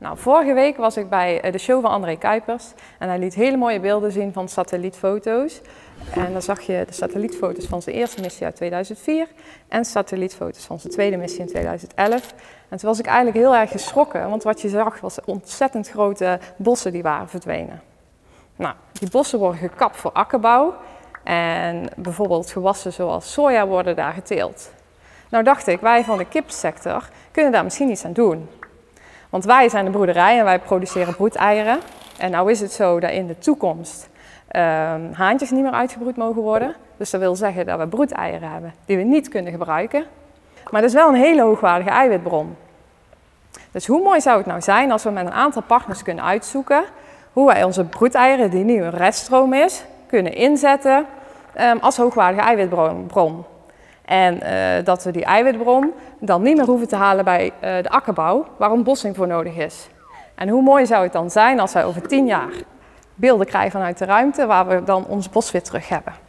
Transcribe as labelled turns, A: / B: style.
A: Nou, vorige week was ik bij de show van André Kuipers en hij liet hele mooie beelden zien van satellietfoto's. En dan zag je de satellietfoto's van zijn eerste missie uit 2004 en satellietfoto's van zijn tweede missie in 2011. En toen was ik eigenlijk heel erg geschrokken, want wat je zag was ontzettend grote bossen die waren verdwenen. Nou, die bossen worden gekapt voor akkerbouw en bijvoorbeeld gewassen zoals soja worden daar geteeld. Nou dacht ik, wij van de kipsector kunnen daar misschien iets aan doen. Want wij zijn de broederij en wij produceren broedeieren. En nou is het zo dat in de toekomst haantjes niet meer uitgebroed mogen worden. Dus dat wil zeggen dat we broedeieren hebben die we niet kunnen gebruiken. Maar dat is wel een hele hoogwaardige eiwitbron. Dus hoe mooi zou het nou zijn als we met een aantal partners kunnen uitzoeken hoe wij onze broedeieren, die nu een reststroom is, kunnen inzetten als hoogwaardige eiwitbron. En dat we die eiwitbron dan niet meer hoeven te halen bij de akkerbouw, waar ontbossing voor nodig is. En hoe mooi zou het dan zijn als wij over 10 jaar beelden krijgen vanuit de ruimte, waar we dan ons bos weer terug hebben.